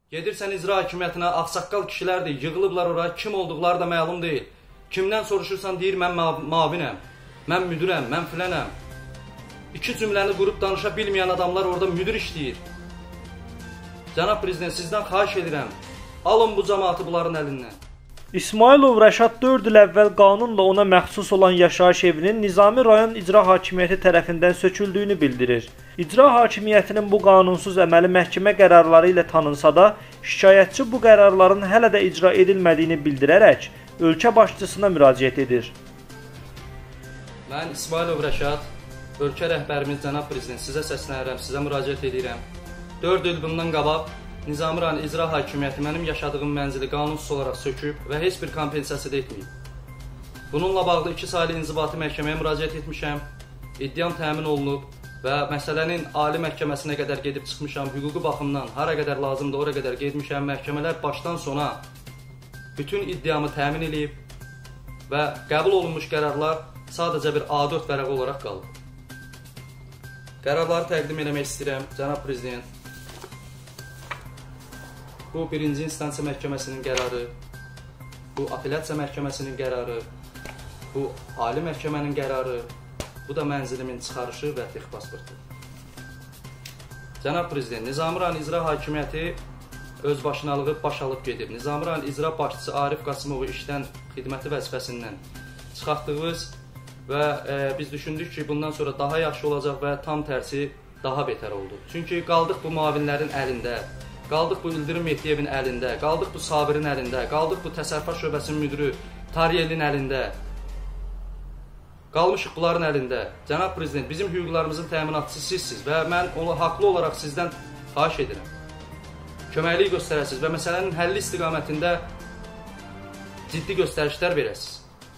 Gedirsən icra hakimiyyətinə, ağsaqqal kişilərdir, yığılıblar oraya, kim olduqları da məlum deyil. Kimdən soruşursan deyir, mən mavinəm, mən müdürəm, mən filənəm. İki cümləni qurub danışa bilməyən adamlar orada müdür işləyir. Cənab Prezident, sizdən xahiş edirəm, alın bu cəmaatı bunların əlindən. İsmailov Rəşad 4 il əvvəl qanunla ona məxsus olan yaşayış evinin Nizami rayon icra hakimiyyəti tərəfindən söküldüyünü bildirir. İcra hakimiyyətinin bu qanunsuz əməli məhkəmə qərarları ilə tanınsa da, şikayətçi bu qərarların hələ də icra edilmədiyini bildirərək ölkə başçısına müraciət edir. Mən İsmailov Rəşad, ölkə rəhbərimiz Cənab Prezident, sizə səslənirəm, sizə müraciət edirəm. 4 il bundan qabaq Nizami rayon icra hakimiyyəti mənim yaşadığım mənzili qanunsuz olaraq söküb və heç bir kompensasiya da etməyib. Bununla bağlı 2 saylı inzibati məhkəməyə müraciət etmişəm, iddiam təmin olunub və məsələnin ali məhkəməsinə qədər gedib çıxmışam, hüquqi baxımdan hara qədər lazımdır, ora qədər getmişəm, məhkəmələr başdan sona bütün iddiamı təmin edib və qəbul olunmuş qərarlar sadəcə bir A4 vərəqi olaraq qalıb. Qərarları təqdim eləmək istəyirəm, Cənab Prezident. Bu, 1-ci instansiya məhkəməsinin qərarı, bu, apellyasiya məhkəməsinin qərarı, bu, ali məhkəmənin qərarı, bu da mənzilimin çıxarışı və tex pasportu. Cənab Prezident, Nizami rayon icra hakimiyyəti özbaşınalığı baş alıb gedib. Nizami rayon icra başçısı Arif Qasımovu işdən xidməti vəzifəsindən çıxartdığımız və biz düşündük ki, bundan sonra daha yaxşı olacaq və tam tərsi daha betər oldu. Çünki qaldıq bu müavinlərin əlində, qaldıq bu İldırım Mehdiyevin əlində, qaldıq bu Sabirin əlində, qaldıq bu təsərrüfat şöbəsinin müdürü Tariyelin əlində, qalmışıq bunların əlində. Cənab Prezident, bizim hüquqlarımızın təminatçısı sizsiniz və mən onu haqlı olaraq sizdən xahiş edirəm. Köməklik göstərəsiniz və məsələnin həlli istiqamətində ciddi göstərişlər verəsiniz.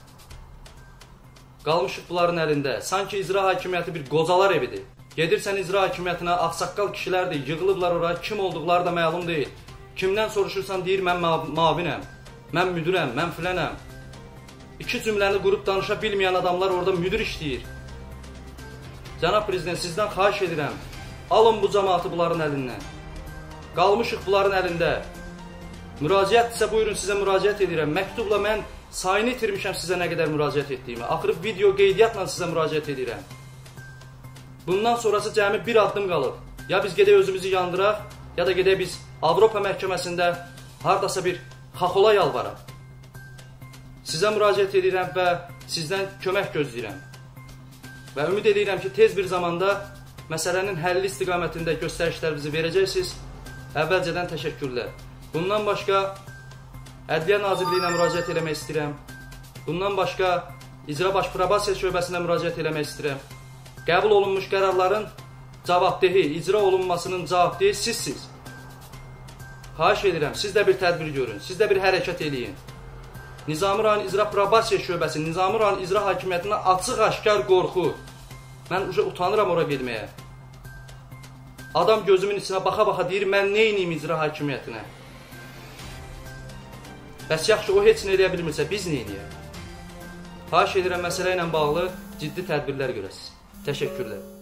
Qalmışıq bunların əlində. Sanki icra hakimiyyəti bir qocalar evidir. Gedirsən icra hakimiyyətinə, ağsaqqal kişilərdir, yığılıblar oraya, kim olduqları da məlum deyil. Kimdən soruşursan deyir, mən mavinəm, mən müdürəm, mən filənəm. İki cümləni qurub danışa bilməyən adamlar orada müdür işləyir. Cənab Prezident, sizdən xahiş edirəm, alın bu cəmaatı bunların əlindən. Qalmışıq bunların əlində. Müraciətdirsə buyurun, sizə müraciət edirəm. Məktubla mən sayını itirmişəm sizə nə qədər müraciət etdiyimi. Axırı video qeydiyyatla sizə müraciət edirəm. Bundan sonrası cəmi bir addım qalıb. Ya biz gedək özümüzü yandıraq, ya da gedək biz Avropa məhkəməsində haradasa bir xaxola yalvaraq. Sizə müraciət edirəm və sizdən kömək gözləyirəm. Və ümid edirəm ki, tez bir zamanda məsələnin həlli istiqamətində göstərişlərinizi verəcəksiniz. Əvvəlcədən təşəkkürlər. Bundan başqa Ədliyyə Nazirliyinə müraciət eləmək istəyirəm. Bundan başqa İcra Baş Probasiya şöbəsinə müraciət eləmək istəyirəm. Qəbul olunmuş qərarların cavabdehi, icra olunmasının cavabdehi sizsiniz. Xahiş edirəm, siz də bir tədbir görün, siz də bir hərəkət eləyin. Nizami rayon icra probasiya şöbəsi, Nizami rayon icra hakimiyyətinə açıq-aşkar qorxu. Mən utanıram ora getməyə. Adam gözümün içinə baxa-baxa deyir, mən neyniyim icra hakimiyyətinə? Bəs yaxşı, o heç nə eləyə bilmirsə, biz neyniyək? Xahiş edirəm, məsələ ilə bağlı ciddi tədbirlər görəsiniz. Təşəkkürlər.